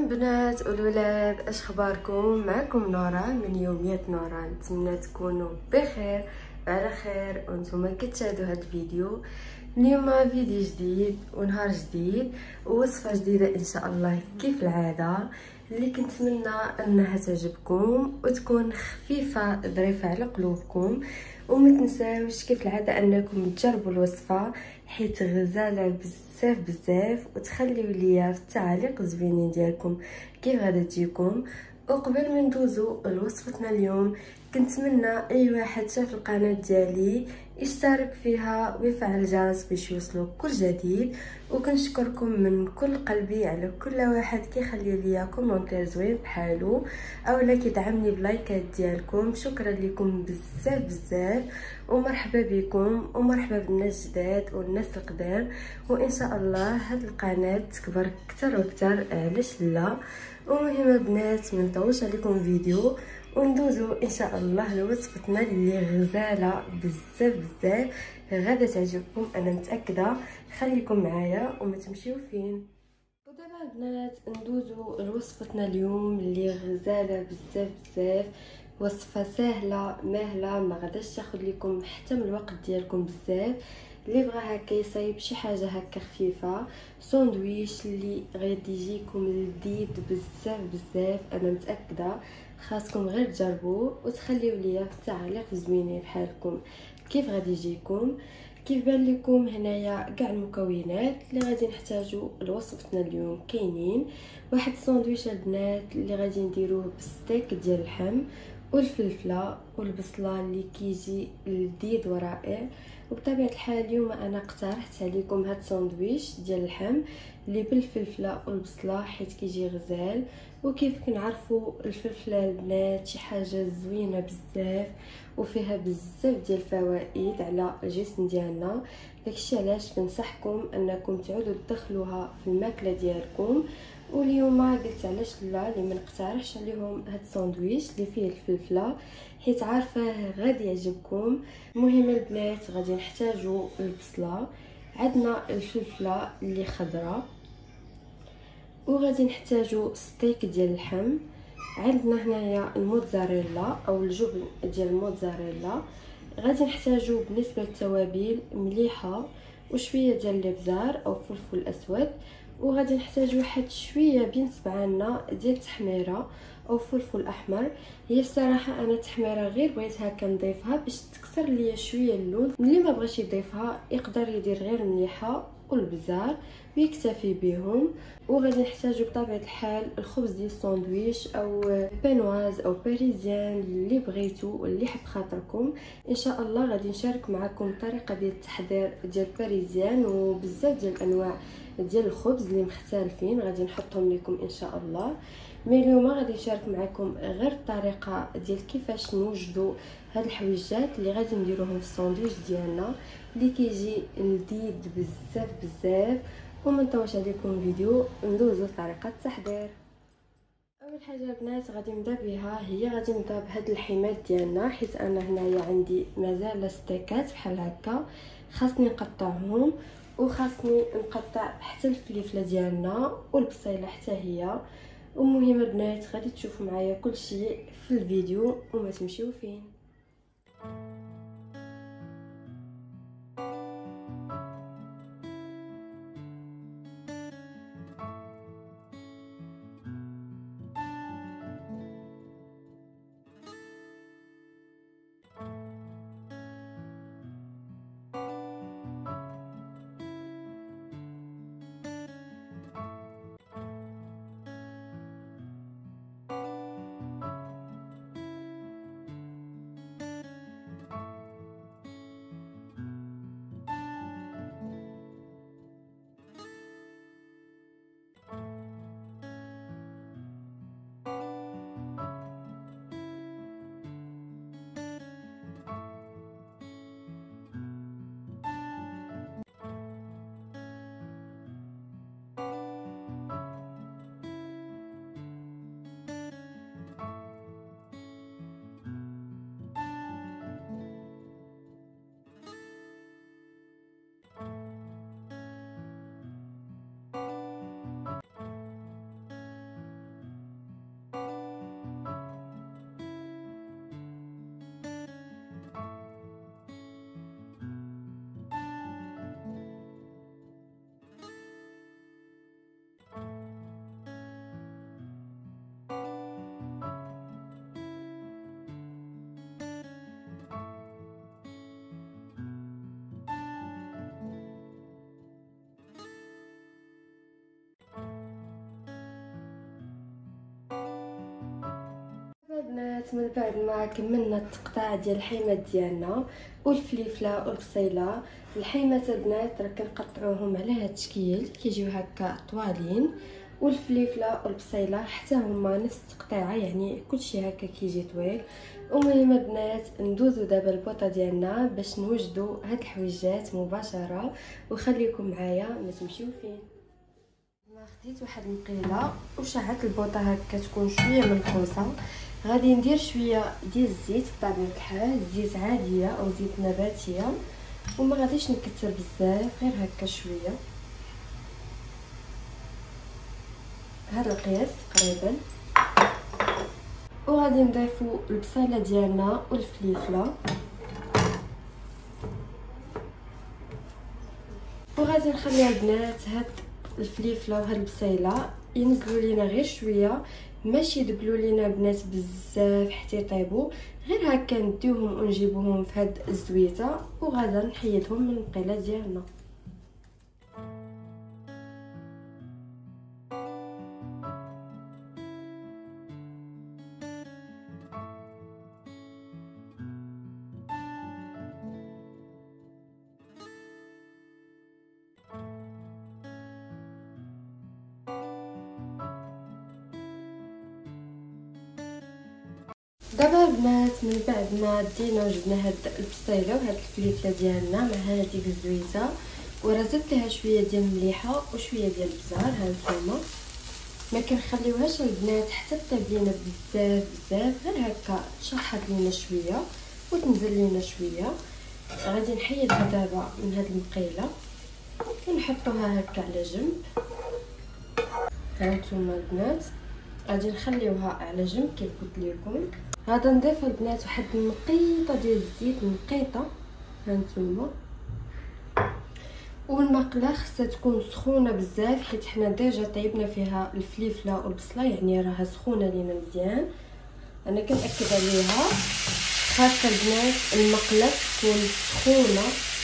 البنات والولاد، اش اخباركم؟ معكم نورا من يوميات نورا. نتمنى تكونوا بخير وعلى خير وانتم كتشاهدوا هذا الفيديو. اليوم فيديو جديد ونهار جديد ووصفه جديده ان شاء الله كيف العاده، اللي كنتمنى انها تعجبكم وتكون خفيفه ظريفه على قلوبكم. وما تنساوش كيف العاده انكم تجربوا الوصفه حيت غزاله بزاف وتخليو ليا في التعاليق الزوينين ديالكم كيف غادا تجيكم. وقبل ما ندوزو لوصفتنا اليوم كنتمنى اي واحد شاف القناه ديالي يشترك فيها ويفعل الجرس باش يوصلوا كل جديد. وكنشكركم من كل قلبي على كل واحد كيخلي ليا كومونتير زوين بحالو اولا كيدعمني بلايكات ديالكم. شكرا لكم بزاف ومرحبا بكم ومرحبا بالناس الجداد والناس القدام. وان شاء الله هاد القناه تكبر اكثر واكثر، علاش لا. ومهمه بنات ما نطولش عليكم فيديو وندوزو ان شاء الله لوصفتنا اللي غزاله بزاف غادا تعجبكم انا متاكده. خليكم معايا وما تمشيو فين. ودابا البنات ندوزو لوصفتنا اليوم اللي غزاله بزاف. وصفه سهله ماهله، ما غاداش تاخذ لكم حتى من الوقت ديالكم بزاف. اللي بغى هكا يصايب شي حاجه هكا خفيفه، ساندويش اللي غادي يجيكم لذيذ بزاف انا متاكده. خاصكم غير تجربوه وتخليو ليا في التعاليق زوينين بحالكم كيف غادي يجيكم. كيف بان لكم هنايا كاع المكونات اللي غادي نحتاجو لوصفتنا اليوم كاينين. واحد الساندويش البنات اللي غادي نديروه بالستيك ديال اللحم والفلفله والبصله اللي كيجي لذيذ ورائع. وبطبيعه الحال اليوم انا اقترحت عليكم هاد الساندويش ديال اللحم اللي بالفلفله والبصله حيت كيجي غزال. وكيف كنعرفوا الفلفله البنات شي حاجه زوينه بزاف وفيها بزاف ديال الفوائد على الجسم ديالنا. داكشي علاش كنصحكم انكم تعودوا تدخلوها في الماكله ديالكم. واليوم قلت علاش لا اللي ما نقترحش عليهم هاد الساندويش اللي فيه الفلفله حيت عارفه غادي يعجبكم. المهم البنات غادي نحتاجوا البصله، عندنا الفلفله اللي خضراء، وغادي نحتاجوا ستيك ديال اللحم، عندنا هنايا الموتزاريلا او الجبن ديال الموتزاريلا. غادي نحتاجوا بالنسبه للتوابل مليحه وشويه ديال الابزار او فلفل اسود. وغادي نحتاجوا واحد شويه بين صبعنا ديال التحميره او فلفل احمر. هي الصراحه انا التحميره غير بغيت هكا نضيفها باش تكسر ليا شويه اللون، اللي ما بغاش يضيفها يقدر يدير غير مليحه والبزار ويكتفي بهم. وغادي نحتاجو بطبيعه الحال الخبز ديال الساندويش او بينواز او باريزيان اللي بغيتو واللي حب خاطركم. ان شاء الله غادي نشارك معكم الطريقه ديال التحضير ديال باريزيان وبزاف ديال الانواع ديال الخبز اللي مختلفين غادي نحطهم لكم ان شاء الله. مي اليوم غادي نشارك معكم غير الطريقه ديال كيفاش نوجدوا هاد الحويجات اللي غادي نديروهم في الساندويش ديالنا اللي كيجي لذيذ بزاف. وما نطولش عليكم فيديو ندوزو لطريقه التحضير. اول حاجه البنات غادي نبدا بها هي غادي نبدا بهاد الحمات ديالنا حيت انا هنايا عندي مازال ستيكات بحال هكا خاصني نقطعهم. وخاصني نقطع حتى الفليفله ديالنا والبصيله حتى هي. ومهم البنات غادي تشوفوا معايا كل شيء في الفيديو وما تمشيو فين. البنات من بعد ما كملنا التقطاع ديال الحيمات ديالنا والفليفله والبصيله، الحيمات البنات راه كنقطعوهم على هذا التشكيل كيجيو هكا طوالين، والفليفله والبصيله حتى هما نفس التقطيعه، يعني كلشي هكا كيجي طويل. المهم البنات ندوزو دابا البوطه ديالنا باش نوجدوا هاد الحويجات مباشره، وخليكم معايا ما تمشيو فين. ما خديت واحد المقيله وشعلت البوطه هكا تكون شويه منقوصه، غادي ندير شويه ديال الزيت بطبيعه الحال، زيت عاديه او زيت نباتيه، وما غاديش نكثر بزاف، غير هكا شويه هذا القياس تقريبا. وغادي نضيفوا البصيله ديالنا والفليفله، وغادي نخليها البنات هاد الفليفله وهاد البصيله ينزلوا لينا غير شويه، ماشي يدبلوا لينا بنات بزاف حتى يطيبوا، غير هكا نديوهم ونجيبوهم في هاد الزويته، وغادا نحيدهم من المقيله ديالنا. دابا البنات من بعد ما دينا وجبنا هاد البصيله وهاد الفليفله ديالنا مع هذيك الزويته، وراه زدت لها شويه ديال المليحه وشويه ديال البزار، ها نتوما ما كنخليوهاش البنات حتى طيب لينا بزاف بزاف، غير هكا تشحط لينا شويه وتنزل لينا شويه. غادي نحيدها دابا من هاد المقيله ونحطوها هكا على جنب. ها نتوما البنات غادي نخليوها على جنب كيف قلت لكم. غادا نضيف البنات واحد النقيطه ديال الزيت، نقيطه ها نتوما، والمقله خصها تكون سخونه بزاف حيت حنا ديجا طيبنا فيها الفليفله والبصله، يعني راها سخونه لينا مزيان. انا كنأكد عليها خاصه البنات المقله تكون سخونه.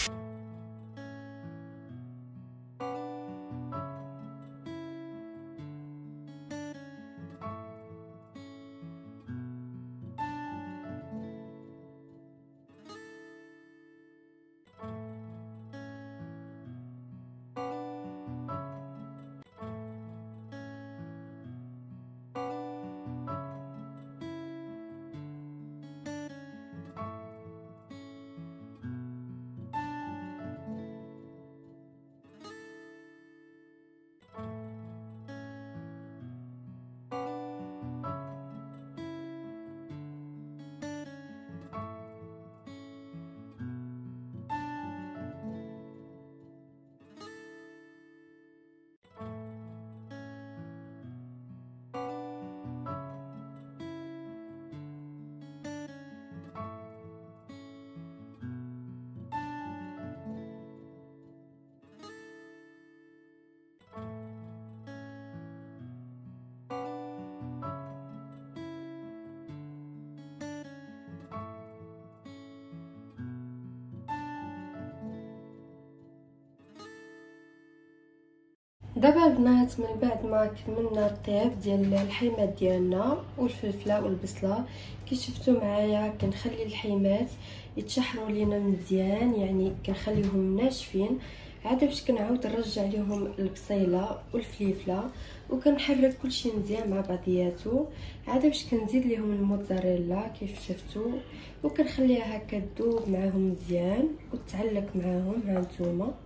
دابا البنات من بعد ما كملنا الطياب ديال الحيمات ديالنا والفلفله والبصله، كي شفتوا معايا كنخلي الحيمات يتشحروا لينا مزيان، يعني كنخليهم ناشفين، عاد باش كنعاود نرجع ليهم البصيله والفليفله وكنحرك كلشي مزيان مع بعضياتو، عاد باش كنزيد ليهم الموتزاريلا كيف شفتوا، وكنخليها هكا تذوب معاهم مزيان وتعلق معاهم. ها نتوما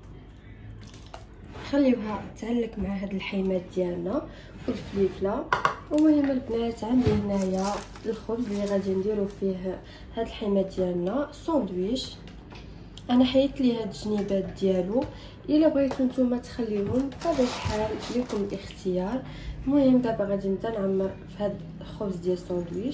خليوها تعلق مع هاد الحيمات ديالنا والفليفله. المهم البنات عندي هنايا الخبز اللي غادي نديرو فيه هاد الحيمات ديالنا ساندويش، انا حيدت ليه هاد الجنيبات ديالو، الا بغيتو نتوما تخليوهم بطبيعه الحال ليكم الاختيار. المهم دابا غادي نبدا نعمر في هاد الخبز ديال الساندويش.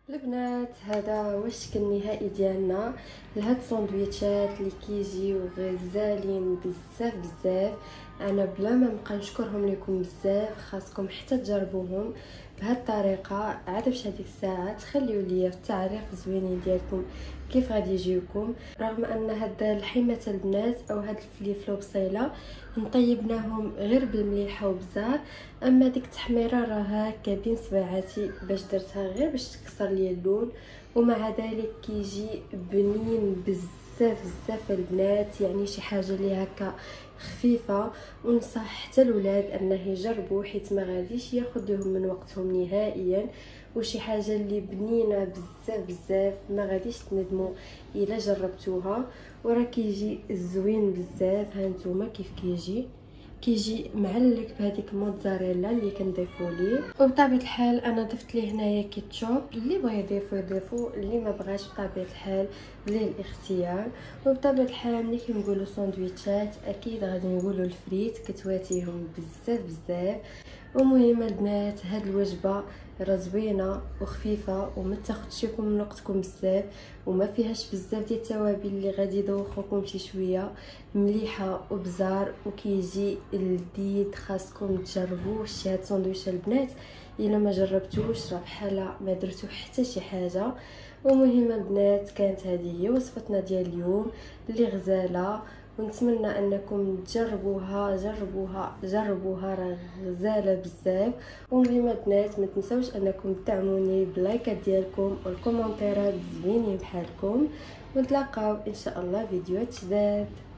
البنات هذا هو الشكل النهائي ديالنا لهاد الساندويتشات اللي كيجيو غزالين بزاف بزاف. انا بلا ما نبقى نشكرهم لكم بزاف، خاصكم حتى تجربوهم بهاد الطريقه. عاد باش هذيك الساعه تخليو ليا في التعليق الزوينين ديالكم كيف غادي يجيوكم. رغم ان هاد الحمه البنات او هاد الفليفله وبصيله نطيبناهم غير بالمليحه وبزار، اما ديك التحميره راه هكا بين سباعاتي باش درتها غير باش تكسر لي اللون، ومع ذلك كيجي بنين بزاف بزاف البنات. يعني شي حاجه اللي هكا خفيفه، ونصح حتى الولاد انه يجربوا حيت ما غاديش ياخذ لهم من وقتهم نهائيا، وشي حاجه اللي بنينه بزاف بزاف ما غاديش تندموا الا جربتوها. وراه كيجي زوين بزاف. ها نتوما كيف كيجي معلك بهذيك الموتزاريلا اللي كنضيفوا ليه. وبطبيعه الحال انا ضفت ليه هنايا كيتشوب، اللي بغى يضيفو اللي ما بغاش بطبيعه الحال للاختيار. وبطبيعه الحال ملي كنقولوا ساندويتشات اكيد غادي نقولوا الفريت كتواتيهم بزاف بزاف. ومهم البنات هاد الوجبه راه زوينه وخفيفه وما تاخذش لكم من وقتكم بزاف، وما فيهاش بزاف ديال التوابل اللي غادي يدوخوكم شي شويه، مليحه وبزار وكيجي لذيذ. خاصكم تجربوه شي هاد ساندويتش البنات، الا ما جربتوش راه بحال ما درتو حتى شي حاجه. ومهم البنات كانت هذه هي وصفتنا ديال اليوم اللي غزاله، ونتمنى انكم تجربوها. جربوها راه غزاله بزاف. ومهم البنات ما تنسوش انكم تدعموني باللايكات ديالكم والكومونتيرات زوينين بحالكم، ونتلاقاو ان شاء الله فيديوهات جداد.